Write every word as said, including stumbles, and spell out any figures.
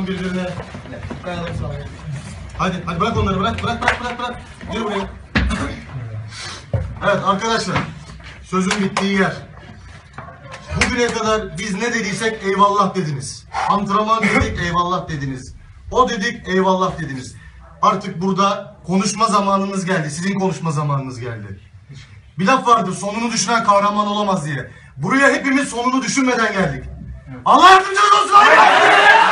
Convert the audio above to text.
Dayanalım birbirine. Dayanalım sağ olun. Hadi, hadi bırak onları, bırak, bırak, bırak, bırak, bırak. Gel buraya. Evet arkadaşlar, sözün bittiği yer. Bugüne kadar biz ne dediysek eyvallah dediniz. Antrenman dedik, eyvallah dediniz. O dedik, eyvallah dediniz. Artık burada konuşma zamanınız geldi. Sizin konuşma zamanınız geldi. Bir laf vardır, sonunu düşünen kahraman olamaz diye. Buraya hepimiz sonunu düşünmeden geldik. Allah yardımcınız olsun!